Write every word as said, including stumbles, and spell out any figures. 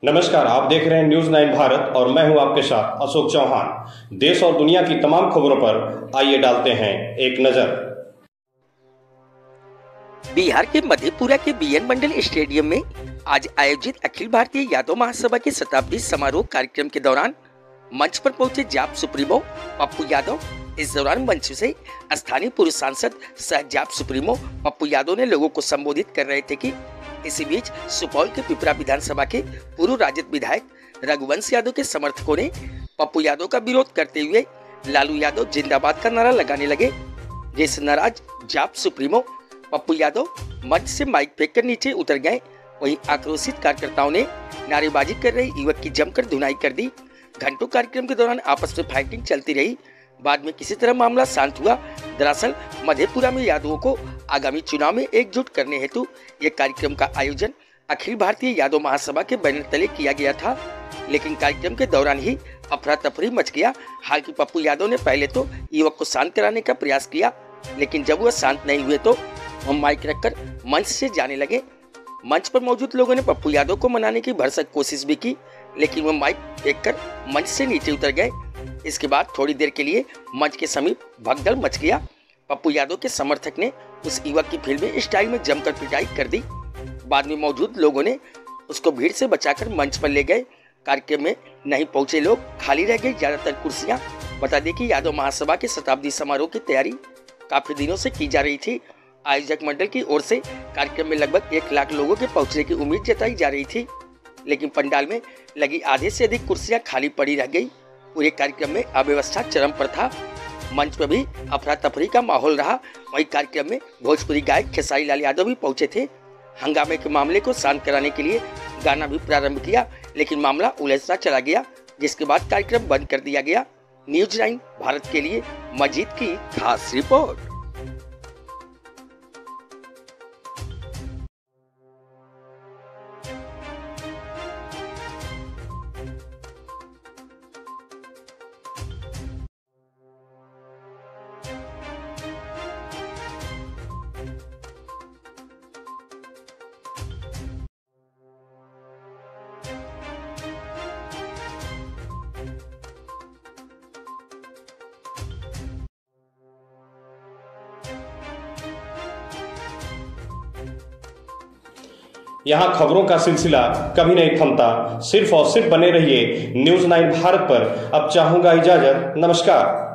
नमस्कार, आप देख रहे हैं न्यूज नाइन भारत और मैं हूं आपके साथ अशोक चौहान। देश और दुनिया की तमाम खबरों पर आइए डालते हैं एक नजर। बिहार के मधेपुरा के बीएन मंडल स्टेडियम में आज आयोजित अखिल भारतीय यादव महासभा के शताब्दी समारोह कार्यक्रम के दौरान मंच पर पहुंचे जाप सुप्रीमो पप्पू यादव। इस दौरान मंच से स्थानीय पूर्व सांसद सह जाप सुप्रीमो पप्पू यादव ने लोगों को संबोधित कर रहे थे कि इसी बीच सुपौल के पिपरा विधानसभा के पूर्व राजद विधायक रघुवंश यादव के समर्थकों ने पप्पू यादव का विरोध करते हुए लालू यादव जिंदाबाद का नारा लगाने लगे, जिससे नाराज जाप सुप्रीमो पप्पू यादव मंच से माइक फेंककर नीचे उतर गए। वहीं आक्रोशित कार्यकर्ताओं ने नारेबाजी कर रहे युवक की जमकर धुनाई कर दी। घंटों कार्यक्रम के दौरान आपस में फाइटिंग चलती रही। बाद में किसी तरह मामला शांत हुआ। दरअसल मधेपुरा में यादवों को आगामी चुनाव में एकजुट करने हेतु यह कार्यक्रम का आयोजन अखिल भारतीय यादव महासभा के बैनर तले किया गया था, लेकिन कार्यक्रम के दौरान ही अफरा तफरी मच गया। हालांकि पप्पू यादव ने पहले तो युवक को शांत कराने का प्रयास किया, लेकिन जब वह शांत नहीं हुए तो वह माइक रखकर मंच से जाने लगे। मंच पर मौजूद लोगों ने पप्पू यादव को मनाने की भरसक कोशिश भी की, लेकिन वह माइक फेंककर मंच से नीचे उतर गए। इसके बाद थोड़ी देर के लिए मंच के समीप भगदड़ मच गया। पप्पू यादव के समर्थक ने उस युवक की फिल्मी स्टाइल में जमकर पिटाई कर दी। बाद में मौजूद लोगों ने उसको भीड़ से बचाकर मंच पर ले गए। कार्यक्रम में नहीं पहुंचे लोग, खाली रह गई ज्यादातर कुर्सियां। बता दें कि यादव महासभा के शताब्दी समारोह की तैयारी काफी दिनों से की जा रही थी। आयोजक मंडल की ओर से कार्यक्रम में लगभग एक लाख लोगों के पहुंचने की उम्मीद जताई जा रही थी, लेकिन पंडाल में लगी आधे से अधिक कुर्सियां खाली पड़ी रह गई। पूरे कार्यक्रम में अव्यवस्था चरम पर था। मंच पर भी अफरा तफरी का माहौल रहा। वहीं कार्यक्रम में भोजपुरी गायक खेसारी लाल यादव भी पहुंचे थे। हंगामे के मामले को शांत कराने के लिए गाना भी प्रारंभ किया, लेकिन मामला उलझता चला गया, जिसके बाद कार्यक्रम बंद कर दिया गया। न्यूज नाइन भारत के लिए मजीद की खास रिपोर्ट। यहाँ खबरों का सिलसिला कभी नहीं थमता। सिर्फ और सिर्फ बने रहिए न्यूज नाइन भारत पर। अब चाहूंगा इजाजत। नमस्कार।